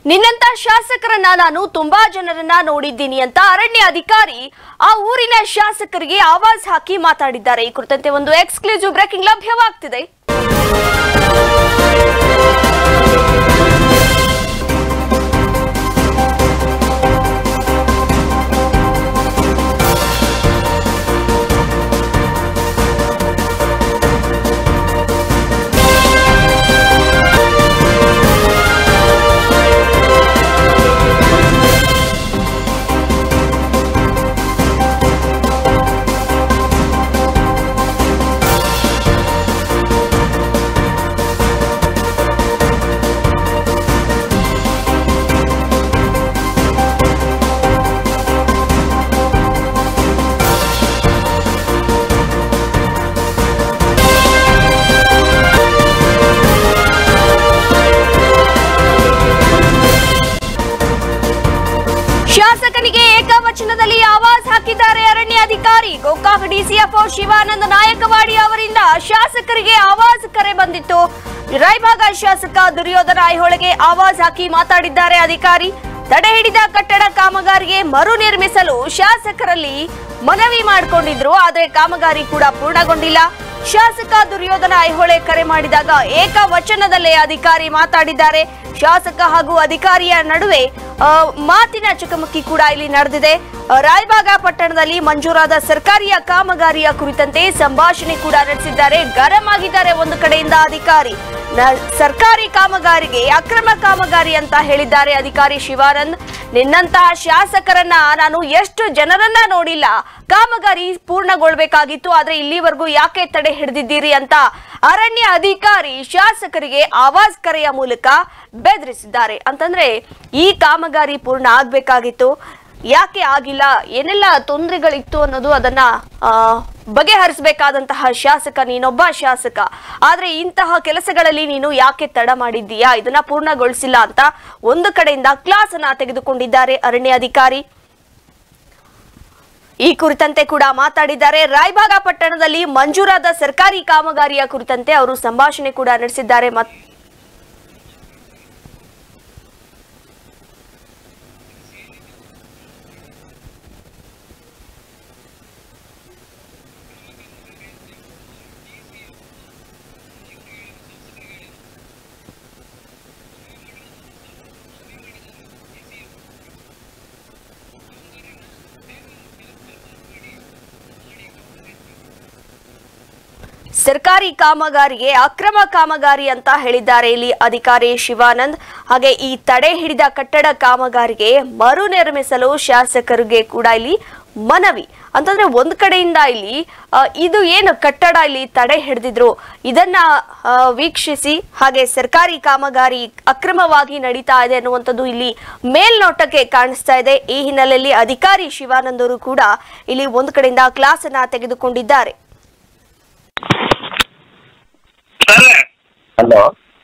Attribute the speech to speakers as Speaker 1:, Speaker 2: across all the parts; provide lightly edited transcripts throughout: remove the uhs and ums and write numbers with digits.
Speaker 1: ನಿನ್ನಂತ ಶಾಸಕರನ್ನ ನಾನು ತುಂಬಾ ಜನರನ್ನ ನೋಡಿದ್ದೀನಿ ಅಂತ ಅರಣ್ಯ ಅಧಿಕಾರಿ ಆ ಊರಿನ ಶಾಸಕರಿಗೆ ಆವಾಜ್ ಹಾಕಿ ಮಾತಾಡಿದ್ದಾರೆ. ಈ ಕುರಿತಂತೆ ಒಂದು ಎಕ್ಸ್ಕ್ಲೂಸಿವ್ ಬ್ರೇಕಿಂಗ್ ಲಭ್ಯವಾಗ್ತಿದೆ. ಶಾಸಕನಿಗೆ ಏಕವಚನದಲ್ಲಿ ಆವಾಜ್ ಹಾಕಿದ್ದಾರೆ ಅರಣ್ಯ ಅಧಿಕಾರಿ. ಗೋಕಾಕ್ ಡಿಸಿಎಫ್ಒ ಶಿವಾನಂದ ನಾಯಕವಾಡಿ ಅವರಿಂದ ಶಾಸಕರಿಗೆ ಆವಾಜ್ ಕರೆ ಬಂದಿತ್ತು. ರಾಯಭಾಗ ಶಾಸಕ ದುರ್ಯೋಧನ ಐಹೊಳೆಗೆ ಆವಾಜ್ ಹಾಕಿ ಮಾತಾಡಿದ್ದಾರೆ ಅಧಿಕಾರಿ. ತಡೆ ಹಿಡಿದ ಕಟ್ಟಡ ಕಾಮಗಾರಿಗೆ ಮರು ನಿರ್ಮಿಸಲು ಶಾಸಕರಲ್ಲಿ ಮನವಿ ಮಾಡಿಕೊಂಡಿದ್ರು. ಆದರೆ ಕಾಮಗಾರಿ ಕೂಡ ಪೂರ್ಣಗೊಂಡಿಲ್ಲ. ಶಾಸಕ ದುರ್ಯೋಧನ ಐಹೊಳೆ ಕರೆ ಮಾಡಿದಾಗ ಏಕವಚನದಲ್ಲೇ ಅಧಿಕಾರಿ ಮಾತಾಡಿದ್ದಾರೆ. ಶಾಸಕ ಹಾಗೂ ಅಧಿಕಾರಿಯ ನಡುವೆ ಮಾತಿನ ಚಕಮಕಿ ಕೂಡ ಇಲ್ಲಿ ನಡೆದಿದೆ. ರಾಯಭಾಗ ಪಟ್ಟಣದಲ್ಲಿ ಮಂಜೂರಾದ ಸರ್ಕಾರಿ ಕಾಮಗಾರಿಯ ಕುರಿತಂತೆ ಸಂಭಾಷಣೆ ಕೂಡ ನಡೆಸಿದ್ದಾರೆ. ಗರಂ ಆಗಿದ್ದಾರೆ ಒಂದು ಕಡೆಯಿಂದ ಅಧಿಕಾರಿ. ಸರ್ಕಾರಿ ಕಾಮಗಾರಿಗೆ ಅಕ್ರಮ ಕಾಮಗಾರಿ ಅಂತ ಹೇಳಿದ್ದಾರೆ ಅಧಿಕಾರಿ ಶಿವಾನಂದ್. ನಿನ್ನಂತಹ ಶಾಸಕರನ್ನ ನಾನು ಎಷ್ಟು ಜನರನ್ನ ನೋಡಿಲ್ಲ, ಕಾಮಗಾರಿ ಪೂರ್ಣಗೊಳ್ಬೇಕಾಗಿತ್ತು, ಆದ್ರೆ ಇಲ್ಲಿವರೆಗೂ ಯಾಕೆ ತಡೆ ಹಿಡಿದಿದ್ದೀರಿ ಅಂತ ಅರಣ್ಯ ಅಧಿಕಾರಿ ಶಾಸಕರಿಗೆ ಆವಾಜ್ ಕರೆಯ ಮೂಲಕ ಬೆದರಿಸಿದ್ದಾರೆ. ಅಂತಂದ್ರೆ ಈ ಕಾಮಗಾರಿ ಪೂರ್ಣ ಆಗ್ಬೇಕಾಗಿತ್ತು, ಯಾಕೆ ಆಗಿಲ್ಲ, ಏನೆಲ್ಲ ತೊಂದರೆಗಳಿತ್ತು ಅನ್ನೋದು ಅದನ್ನ ಬಗೆಹರಿಸಬೇಕಾದಂತಹ ಶಾಸಕ ನೀನೊಬ್ಬ ಶಾಸಕ. ಆದ್ರೆ ಇಂತಹ ಕೆಲಸಗಳಲ್ಲಿ ನೀನು ಯಾಕೆ ತಡ ಮಾಡಿದ್ದೀಯಾ, ಇದನ್ನ ಪೂರ್ಣಗೊಳಿಸಿಲ್ಲ ಅಂತ ಒಂದು ಕಡೆಯಿಂದ ಕ್ಲಾಸ್ ಅನ್ನ ತೆಗೆದುಕೊಂಡಿದ್ದಾರೆ ಅರಣ್ಯ ಅಧಿಕಾರಿ. ಈ ಕುರಿತಂತೆ ಕೂಡ ಮಾತಾಡಿದ್ದಾರೆ. ರಾಯಭಾಗ ಪಟ್ಟಣದಲ್ಲಿ ಮಂಜೂರಾದ ಸರ್ಕಾರಿ ಕಾಮಗಾರಿಯ ಕುರಿತಂತೆ ಅವರು ಸಂಭಾಷಣೆ ಕೂಡ ನಡೆಸಿದ್ದಾರೆ. ಸರ್ಕಾರಿ ಕಾಮಗಾರಿಗೆ ಅಕ್ರಮ ಕಾಮಗಾರಿ ಅಂತ ಹೇಳಿದ್ದಾರೆ ಇಲ್ಲಿ ಅಧಿಕಾರಿ ಶಿವಾನಂದ್. ಹಾಗೆ ಈ ತಡೆ ಹಿಡಿದ ಕಟ್ಟಡ ಕಾಮಗಾರಿಗೆ ಮರು ನಿರ್ಮಿಸಲು ಶಾಸಕರಿಗೆ ಕೂಡ ಇಲ್ಲಿ ಮನವಿ. ಅಂತಂದ್ರೆ ಒಂದ್ ಕಡೆಯಿಂದ ಇಲ್ಲಿ ಇದು ಏನು ಕಟ್ಟಡ ಇಲ್ಲಿ ತಡೆ ಹಿಡಿದಿದ್ರು ಇದನ್ನ ವೀಕ್ಷಿಸಿ ಹಾಗೆ ಸರ್ಕಾರಿ ಕಾಮಗಾರಿ ಅಕ್ರಮವಾಗಿ ನಡೀತಾ ಇದೆ ಅನ್ನುವಂಥದ್ದು ಇಲ್ಲಿ ಮೇಲ್ನೋಟಕ್ಕೆ ಕಾಣಿಸ್ತಾ ಇದೆ. ಈ ಹಿನ್ನೆಲೆಯಲ್ಲಿ ಅಧಿಕಾರಿ ಶಿವಾನಂದ್ ಅವರು ಕೂಡ ಇಲ್ಲಿ ಒಂದ್ ಕಡೆಯಿಂದ ಕ್ಲಾಸ್ ಅನ್ನ ತೆಗೆದುಕೊಂಡಿದ್ದಾರೆ.
Speaker 2: ಹಲೋ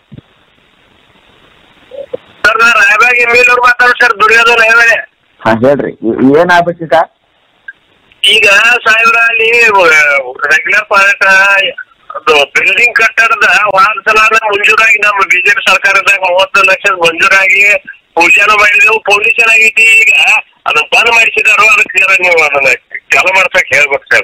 Speaker 2: ಸರ್, ರಾಯಬಾಗ್ ಎಮ್ಮೆಲ್ನವ್ರು ಮಾತಾಡೋದು ಸರ್. ದುರ್ಯೋಧನ ಐಹೊಳೆ. ಹಾ ಹೇಳ್ರಿ, ಏನಾಗ್ಬೇಕೀಗ? ಈಗ ಸಾಹೇಬ್ರ ಅಲ್ಲಿ ರೆಗ್ಯುಲರ್ ಪಾರ್ಟ್ ಅದು ಬಿಲ್ಡಿಂಗ್ ಕಟ್ಟಡದ ಒಂದ್ಸಲ ಮಂಜೂರಾಗಿ ನಮ್ಮ ಬಿಜೆಪಿ ಸರ್ಕಾರದಾಗ 30 ಲಕ್ಷ ಮಂಜೂರಾಗಿ ಪೂಜಾನು ಮಾಡಿದೆವು, ಪೊಲೀಸ್ ಆಗೈತಿ. ಈಗ ಅದನ್ನ ಬಂದ್ ಮಾಡಿಸಿದಾರು, ಅದಕ್ಕೆ ನೀವು ಅದನ್ನ ಚಾಲು ಮಾಡ್ಸಕ್ ಹೇಳ್ಬೇಕು ಸರ್.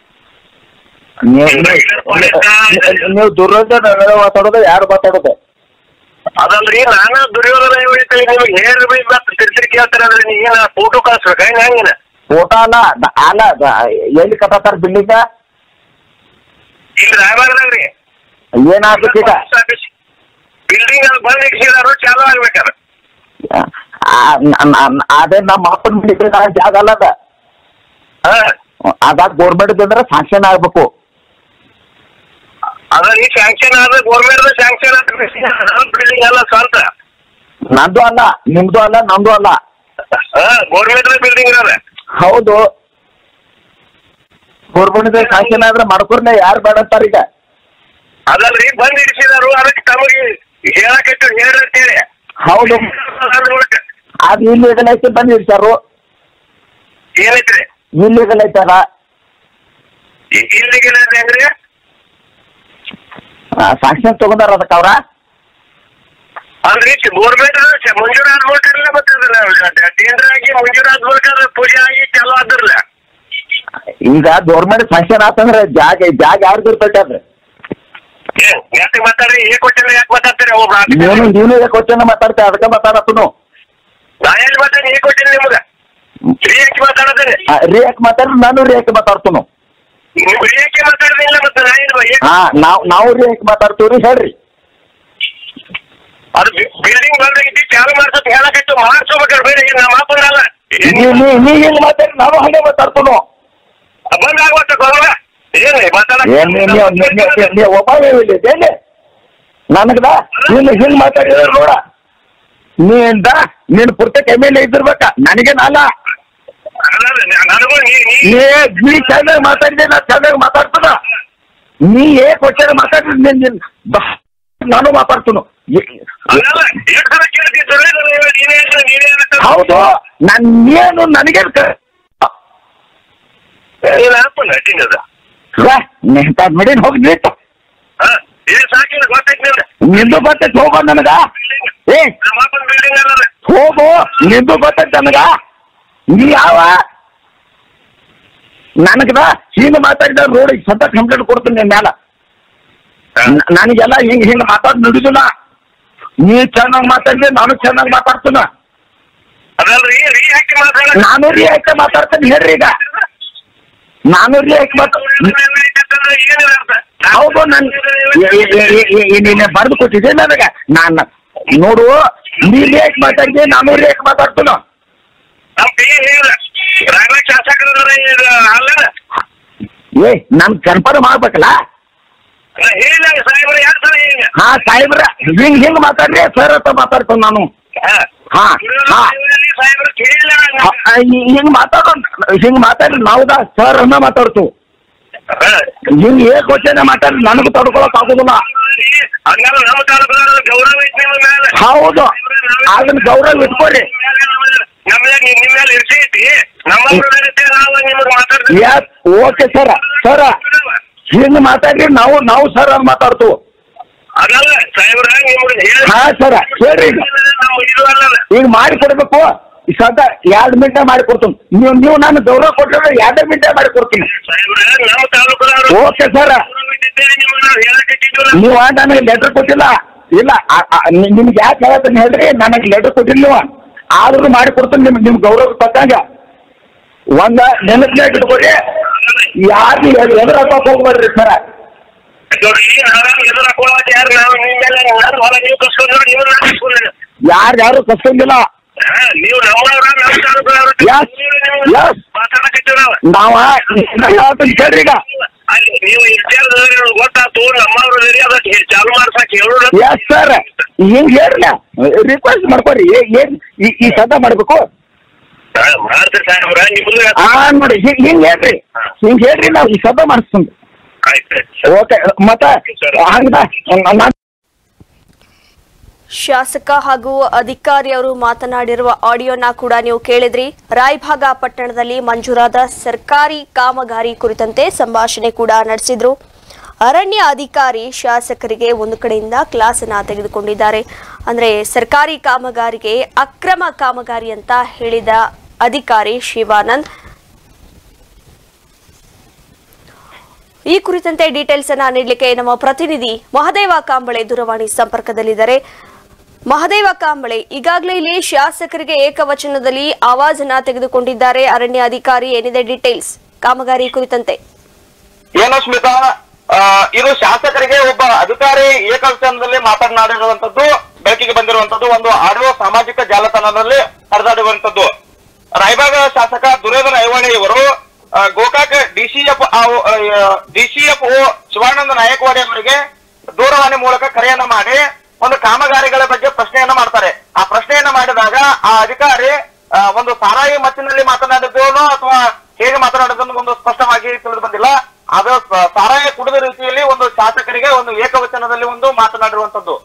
Speaker 2: ನೀವು ದುರ್ಯೋಧನ ಮಾತಾಡೋದು, ಯಾರು ಮಾತಾಡೋದು? ಅದಲ್ರಿ, ನಾನು ದುರ್ಯೋಧನ ಐಹೊಳೆ ನಿಮ್ಗೆ ಹೇಳ್ರಿ, ತಿರ್ತಿರಿ ಕೇಳ್ತಾರೆ ಅಂದ್ರೆ ನೀವೇನ ಫೋಟೋ ಕಳ್ಸ್ಬೇಕ? ಹೆಂಗಿನ ಫೋಟೋ ಅಲ್ಲ ಅಲ್ಲ, ಎಲ್ಲಿ ಕಟ್ಟಾರ ಬಿಲ್ಡಿಂಗ್? ಇಲ್ಲಿ ರಾಯಬಾಗದಾಗ್ರಿ. ಏನಾಗ್ಬೇಕೀಗ? ಬಿಲ್ಡಿಂಗ್ ಅಲ್ಲಿ ಬಂದ್ ಇಡ್ಸಿದಾರು, ಚಾಲು ಆಗ್ಬೇಕಾರ. ಅದೇ ನಮ್ಮ ಅಪ್ಪನ ಬಿಲ್ಡಿಂಗ್ ಜಾಗ ಅಲ್ಲ ಅದ. ಅದಾಗ ಗೋರ್ಮೆಂಟ್ ಅಂದ್ರೆ ಸ್ಯಾಂಕ್ಷನ್ ಆಗ್ಬೇಕು. ಅದ್ರಲ್ಲಿ ಸ್ಯಾಂಕ್ಷನ್ ಆದ್ರೆ ಗೋರ್ಮೆಂಟ್ ಸ್ಯಾಂಕ್ಷನ್ ಬಿಲ್ಡಿಂಗ್ ಅಲ್ಲ ಸ್ವಂತ. ನಂದು ಅಲ್ಲ, ನಿಮ್ದು ಅಲ್ಲ, ನಮ್ದು ಅಲ್ಲ, ಗೋರ್ಮೆಂಟ್ ಬಿಲ್ಡಿಂಗ್ ಅದ. ಹೌದು, ಗೋರ್ಮೆಂಟ್ ಸ್ಯಾಂಕ್ಷನ್ ಆದ್ರೆ ಮಾಡ್ಕೊರ್ಲೆ, ಯಾರು ಬೇಡ ಅಂತಾರ ಈಗ? ಅದಲ್ರಿ, ಬಂದ್ ಇಡಿಸಿದಾರು, ಅದಕ್ಕೆ ತಮಗೆ ಹೇಳಕಟ್ಟು ಹೇಳಿ. ಹೌದು, ಅದು ಇಲ್ಲಿಗಲ್ ಐತಿ, ಬಂದ್ ಇಡ್ಸಾರು. ಏನೈತ್ರಿ ಇಲ್ಲಿಗಲ್ ಐತಾರ? ಇಲ್ಲಿಗಲ್ ಹೆಂಗ್ರಿ? ಸಾಕ್ಷಿ ತಗೊಂಡಾರ ಅದಕ್ಕೆ ಅವ್ರ ಅಲ್ರಿ ಗೋರ್ಮೆಂಟ್ ಮಂಜೂರ ಟೆಂಡರ್ ಆಗಿ ಮಂಜೂರಾತ್ ಬೇಕಾದ್ರೆ ಪೂಜೆ ಆಗಿ ಚಾಲು ಆದ್ರಲ್ಲ.
Speaker 3: ಈಗ ಗೌರ್ಮೆಂಟ್ ಸ್ಯಾಂಕ್ಷನ್ ಆತಂದ್ರೆ ಜಾಗ ಯಾರ್ದು ಇರ್ತೈತೆ
Speaker 2: ಯಾಕೆ ಮಾತಾಡ್ರಿ? ಕ್ವಶನ್ ಯಾಕೆ ಮಾತಾಡ್ತೀರಿ?
Speaker 3: ನೀನು ಕ್ವಶನ್ ಮಾತಾಡ್ತೇವೆ ಅದಕ್ಕೆ ಮಾತಾಡತ್ತನು.
Speaker 2: ನಾ ಎಲ್ಲಿ ಮಾತಾಡಿ ಕ್ವಶನ್ ನಿಮ್ಗೆ ರಿಯಾಕ್ಟ್ ಮಾತಾಡೋದೇನೆ.
Speaker 3: ರಿಯಾಕ್ಟ್ ಮಾತಾಡ್ರಿ, ನಾನು ರಿಯಾಕ್ಟ್ ಮಾತಾಡ್ತನು.
Speaker 2: ನೀವು ರಿಯಾಕ್ಟ್ ಮಾತಾಡೋದಿಲ್ಲ ಮತ್ತೆ
Speaker 3: ನಾವು ರಿಯಾಕ್ಟ್ ಮಾತಾಡ್ತೀವ್ರಿ. ಹೇಳ್ರಿ.
Speaker 2: ಅದು ಬಿಲ್ಡಿಂಗ್ ಬಂದಾಗಿದ್ದು ಚಾಲು ಮಾಡ್ಸೋದು ಹೇಳಕತ್ತು ಮಾಡ್ಸೋಬೇಕಾದ್ರೆ ಬೇರೆ ನಾ ಮಾತಾಡಲ್ಲ.
Speaker 3: ನೀ ಹೆಂಗ್ ಮಾತಾಡಿ ನಾವು ಹಂಗೆ ಮಾತಾಡ್ತನು.
Speaker 2: ಬಂದಾಗ್ಬಟ್ಟ ಗೊಲ್ಲ ಏನ್ ಮಾತಾಡ
Speaker 3: ಒಬ್ಬ ನನಗದ ನೀನು ಹಿಂಗ್ ಮಾತಾಡಿದ್ರೆ ನೋಡ, ನೀನ್ ಪುರ್ತಕ MLA ಇದ್ದಿರ್ಬೇಕ, ನನಗೇನಲ್ಲ. ನೀ ಚೆನ್ನಾಗಿ ಮಾತಾಡಿದೆ, ನಾ ಚೆನ್ನಾಗಿ ಮಾತಾಡ್ತದ. ನೀ ಕ್ವಶನ್ ಮಾತಾಡಿದ್ರೆ ನಾನು ಮಾತಾಡ್ತನು. ಹೌದು, ನಾನೇನು ನನಗೆ ಮೇಡಿನ್ ಹೋಗಿ ನಿಂದು ಬರ್ತೈತೆ ಹೋಗೋ ನನಗ. ಹೋಗು, ನಿಂದು ಬರ್ತೈತೆ ನನಗ. ನೀ ಯಾವ ನನಗದ ಹಿಂಗ ಮಾತಾಡಿದ ರೋಡ್ ಸತ ಕಂಪ್ಲೇಂಟ್ ಕೊಡ್ತೀನಿ ನಿನ್ ಮ್ಯಾಲ. ನನಗೆಲ್ಲ ಹಿಂಗ ಮಾತಾಡ್ ನುಡಿದಿಲ್ಲ. ನೀ ಚೆನ್ನಾಗಿ ಮಾತಾಡಿದ್ರೆ ನಾನು ಚೆನ್ನಾಗಿ ಮಾತಾಡ್ತೀನ. ನಾನು ರಿಯಾಕ್ಟ್ ಮಾತಾಡ್ತೇನೆ. ಹೇಳ್ರಿ ಈಗ ನಾನು ರಿಯಾಕ್ಟ್ ಹೌದು. ನೀನೆ ಬರೆದು ಕೊಟ್ಟಿದ್ದೆ ನನಗ. ನಾನು ನೋಡು, ನೀ ರಿಯಾಕ್ಟ್ ಮಾತಾಡಿದೆ, ನಾನು ರಿಯಾಕ್ಟ್ ಮಾತಾಡ್ತೀನ. ನನ್ ಕನ್ಫರ್ಮ್ ಮಾಡ್ಬೇಕಲ್ಲ. ಹಾ ಸಾಹೇಬ್ರ ಹಿಂಗ್ ಮಾತಾಡ್ರಿ ಸರ್ ಅಂತ ಮಾತಾಡ್ತೇನೆ ನಾನು. ಹಿಂಗ್ ಮಾತಾಡ್ರಿ ನಾವುದ ಸರ್ ಅನ್ನ ಮಾತಾಡ್ತು. ಹಿಂಗ್ ಕ್ವಶನ್ ಮಾತಾಡ್ರಿ ನನಗೂ ತಡ್ಕೊಳಕ್ ಆಗುದಿಲ್ಲ. ಹೌದು, ಅದನ್ನ ಗೌರವ ಇಟ್ಕೊರಿ. Okay sir. ಹಿಂಗ್ ಮಾತಾಡ್ರಿ ನಾವು ಸರ್ ಅಂತ ಮಾತಾಡ್ತು. ಹಾ ಸರ ಹೇಳ್ರಿ. ಈಗ ಮಾಡಿ ಕೊಡ್ಬೇಕು. ಸದಾ 2 ಮಿನಿಟ್ ಮಾಡಿ ಕೊಡ್ತೀನಿ. ನೀವು ನಾನು ಗೌರವ ಕೊಟ್ಟರೆ 2 ಮಿನಿಟ್ ಮಾಡಿ ಕೊಡ್ತೀನಿ. Okay sir. ನೀವು ನನಗೆ ಲೆಟರ್ ಕೊಟ್ಟಿಲ್ಲ. ಇಲ್ಲ, ನಿಮ್ಗೆ ಯಾಕೆ ಹೇಳತ್ತೀನಿ ಹೇಳ್ರಿ. ನನಗೆ ಲೆಟರ್ ಕೊಟ್ಟಿಲ್ಲ ನೀವು, ಆದ್ರೂ ಮಾಡಿ ಕೊಡ್ತೀನಿ. ನಿಮ್ ಗೌರವ ತಕ್ಕಂಗ ಒಂದ ನೆನಪಿನ ಇಟ್ಕೊರಿ. ಯಾರು ಎದುರಾಕೋಕ್ ಹೋಗ್ಬೇಡ್ರಿ ಸರ. ಯಾರು ಕಸ್ಕೊಂಡಿಲ್ಲ. ನಾವ ಕೇಳ್ರಿ. ಈಗ ಎಸ್ ಸರ್, ಹಿಂಗ್ ಹೇಳ್ರಿ. ರಿಕ್ವೆಸ್ಟ್ ಮಾಡ್ಕೊರಿ. ಏನ್ ಈ ಸದ್ದ ಮಾಡ್ಬೇಕು ನೋಡಿ. ಹಿಂಗ್ ಹೇಳ್ರಿ ನಾವು ಈ ಸದ್ದ ಮಾಡಿಸ್ತೀನಿ. ಓಕೆ. ಮತ್ತೆ
Speaker 1: ಶಾಸಕ ಹಾಗೂ ಅಧಿಕಾರಿಯವರು ಮಾತನಾಡಿರುವ ಆಡಿಯೋನ ಕೂಡ ನೀವು ಕೇಳಿದ್ರಿ. ರಾಯಭಾಗ ಪಟ್ಟಣದಲ್ಲಿ ಮಂಜೂರಾದ ಸರ್ಕಾರಿ ಕಾಮಗಾರಿ ಕುರಿತಂತೆ ಸಂಭಾಷಣೆ ಕೂಡ ನಡೆಸಿದ್ರು. ಅರಣ್ಯ ಅಧಿಕಾರಿ ಶಾಸಕರಿಗೆ ಒಂದು ಕಡೆಯಿಂದ ಕ್ಲಾಸ್ ಅನ್ನ ತೆಗೆದುಕೊಂಡಿದ್ದಾರೆ. ಅಂದ್ರೆ ಸರ್ಕಾರಿ ಕಾಮಗಾರಿಗೆ ಅಕ್ರಮ ಕಾಮಗಾರಿ ಅಂತ ಹೇಳಿದ ಅಧಿಕಾರಿ ಶಿವಾನಂದ್. ಈ ಕುರಿತಂತೆ ಡೀಟೇಲ್ಸ್ ಅನ್ನ ನೀಡಲಿಕ್ಕೆ ನಮ್ಮ ಪ್ರತಿನಿಧಿ ಮಹದೇವ ಕಾಂಬಳೆ ದೂರವಾಣಿ ಸಂಪರ್ಕದಲ್ಲಿದ್ದಾರೆ. ಮಹದೇವ ಕಾಂಬಳೆ, ಈಗಾಗಲೇ ಇಲ್ಲಿ ಶಾಸಕರಿಗೆ ಏಕವಚನದಲ್ಲಿ ಆವಾಜನ್ನ ತೆಗೆದುಕೊಂಡಿದ್ದಾರೆ ಅರಣ್ಯ ಅಧಿಕಾರಿ. ಏನಿದೆ ಡೀಟೇಲ್ಸ್ ಕಾಮಗಾರಿ ಕುರಿತಂತೆ?
Speaker 4: ಏನು ಸ್ಮಿತಾ, ಇದು ಶಾಸಕರಿಗೆ ಒಬ್ಬ ಅಧಿಕಾರಿ ಏಕವಚನದಲ್ಲಿ ಮಾತನಾಡಿರುವಂತದ್ದು ಬೆಳಕಿಗೆ ಬಂದಿರುವಂತದ್ದು ಒಂದು ಆಡಿಯೋ ಸಾಮಾಜಿಕ ಜಾಲತಾಣದಲ್ಲಿ ಹರಿದಾಡುವಂತದ್ದು. ರಾಯಬಾಗ ಶಾಸಕ ದುರ್ಯೋಧನ ಐವಾಣಿ ಇವರು ಗೋಕಾಕ್ ಡಿಸಿಎಫ್ಒ ಶಿವಾನಂದ ನಾಯಕವಾಡಿ ಅವರಿಗೆ ದೂರವಾಣಿ ಮೂಲಕ ಕರೆಯನ್ನ ಮಾಡಿ ಒಂದು ಕಾಮಗಾರಿಗಳ ಬಗ್ಗೆ ಪ್ರಶ್ನೆಯನ್ನ ಮಾಡ್ತಾರೆ. ಆ ಪ್ರಶ್ನೆಯನ್ನ ಮಾಡಿದಾಗ ಆ ಅಧಿಕಾರಿ ಒಂದು ಸಾರಾಯಿ ಮತ್ತಿನಲ್ಲಿ ಮಾತನಾಡಿದ್ದೇನೋ ಅಥವಾ ಹೇಗೆ ಮಾತನಾಡಿದ್ದನ್ನು ಒಂದು ಸ್ಪಷ್ಟವಾಗಿ ತಿಳಿದು ಬಂದಿಲ್ಲ. ಅದು ಸಾರಾಯಿ ಕುಡಿದ ರೀತಿಯಲ್ಲಿ ಒಂದು ಶಾಸಕರಿಗೆ ಒಂದು ಏಕವಚನದಲ್ಲಿ ಒಂದು ಮಾತನಾಡಿರುವಂತದ್ದು.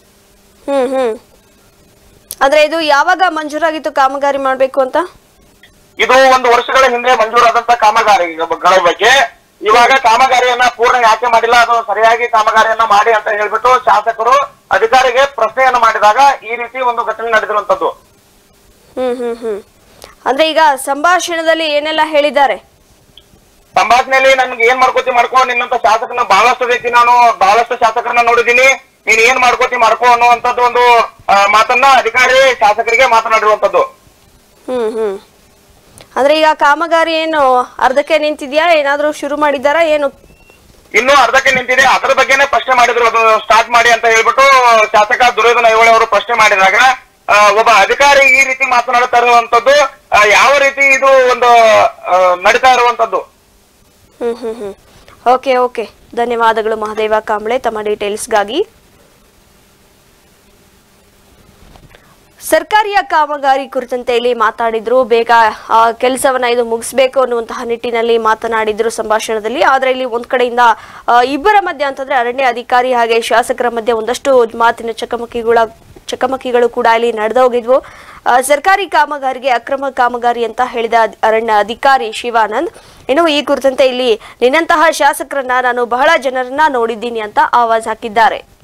Speaker 1: ಆದ್ರೆ ಇದು ಯಾವಾಗ ಮಂಜೂರಾಗಿತ್ತು ಕಾಮಗಾರಿ ಮಾಡ್ಬೇಕು ಅಂತ?
Speaker 4: ಇದು 1 ವರ್ಷಗಳ ಹಿಂದೆ ಮಂಜೂರಾದಂತ ಕಾಮಗಾರಿಗಳ ಬಗ್ಗೆ ಇವಾಗ ಕಾಮಗಾರಿಯನ್ನ ಪೂರ್ಣ ಯಾಕೆ ಮಾಡಿಲ್ಲ, ಅದು ಸರಿಯಾಗಿ ಕಾಮಗಾರಿಯನ್ನ ಮಾಡಿ ಅಂತ ಹೇಳ್ಬಿಟ್ಟು ಶಾಸಕರು ಅಧಿಕಾರಿಗೆ ಪ್ರಶ್ನೆಯನ್ನ ಮಾಡಿದಾಗ ಈ ರೀತಿ ಒಂದು ಘಟನೆ ನಡೆದಿರುವಂತದ್ದು.
Speaker 1: ಅಂದ್ರೆ ಈಗ ಸಂಭಾಷಣೆಯಲ್ಲಿ ಏನೆಲ್ಲ ಹೇಳಿದ್ದಾರೆ?
Speaker 4: ಸಂಭಾಷಣೆಯಲ್ಲಿ ನನ್ಗೆ ಏನ್ ಮಾಡ್ಕೋ ನಿನ್ನಂತ ಶಾಸಕನ ಬಹಳಷ್ಟು ಶಾಸಕರನ್ನ ನೋಡಿದೀನಿ, ನೀನ್ ಏನ್ ಮಾಡ್ಕೋ ಅನ್ನುವಂಥದ್ದು ಒಂದು ಮಾತನ್ನ ಅಧಿಕಾರಿ ಶಾಸಕರಿಗೆ ಮಾತನಾಡಿರುವಂತದ್ದು.
Speaker 1: ಅಂದ್ರೆ ಈಗ ಕಾಮಗಾರಿ ಏನು ಅರ್ಧಕ್ಕೆ ನಿಂತಿದ್ಯಾ, ಏನಾದ್ರೂ ಶುರು ಮಾಡಿದಾರಾ ಏನು?
Speaker 4: ಇನ್ನು ಅರ್ಧಕ್ಕೆ ನಿಂತಿದೆ, ಅದರ ಬಗ್ಗೆನೇ ಪ್ರಶ್ನೆ ಮಾಡಿದ್ರು, ಅದು ಸ್ಟಾರ್ಟ್ ಮಾಡಿ ಅಂತ ಹೇಳ್ಬಿಟ್ಟು ಶಾಸಕ ದುರ್ಯೋಧನ ಐಹೊಳೆ ಅವರು ಪ್ರಶ್ನೆ ಮಾಡಿದಾಗ ಒಬ್ಬ ಅಧಿಕಾರಿ ಈ ರೀತಿ ಮಾತನಾಡ್ತಾ ಇರುವಂತದ್ದು ಯಾವ ರೀತಿ ಇದು ಒಂದು ನಡೀತಾ ಇರುವಂತದ್ದು.
Speaker 1: ಓಕೆ ಧನ್ಯವಾದಗಳು ಮಹದೇವ ಕಾಂಬ್ಳೆ ತಮ್ಮ ಡೀಟೇಲ್ಸ್ಗಾಗಿ. ಸರ್ಕಾರಿಯ ಕಾಮಗಾರಿ ಕುರಿತಂತೆ ಇಲ್ಲಿ ಮಾತಾಡಿದ್ರು, ಬೇಗ ಕೆಲಸವನ್ನ ಇದು ಮುಗಿಸ್ಬೇಕು ಅನ್ನುವಂತಹ ನಿಟ್ಟಿನಲ್ಲಿ ಮಾತನಾಡಿದ್ರು ಸಂಭಾಷಣೆಯಲ್ಲಿ. ಆದ್ರೆ ಇಲ್ಲಿ ಒಂದ್ ಕಡೆಯಿಂದ ಇಬ್ಬರ ಮಧ್ಯೆ ಅಂತಂದ್ರೆ ಅರಣ್ಯ ಅಧಿಕಾರಿ ಹಾಗೆ ಶಾಸಕರ ಮಧ್ಯೆ ಒಂದಷ್ಟು ಮಾತಿನ ಚಕಮಕಿಗಳು ಕೂಡ ಇಲ್ಲಿ ನಡೆದೋಗಿದ್ವು. ಸರ್ಕಾರಿ ಕಾಮಗಾರಿಗೆ ಅಕ್ರಮ ಕಾಮಗಾರಿ ಅಂತ ಹೇಳಿದ ಅರಣ್ಯ ಅಧಿಕಾರಿ ಶಿವಾನಂದ್, ಇನ್ನು ಈ ಕುರಿತಂತೆ ಇಲ್ಲಿ ನಿನ್ನಂತಹ ಶಾಸಕರನ್ನ ನಾನು ಬಹಳ ಜನರನ್ನ ನೋಡಿದ್ದೀನಿ ಅಂತ ಆವಾಜ್ ಹಾಕಿದ್ದಾರೆ.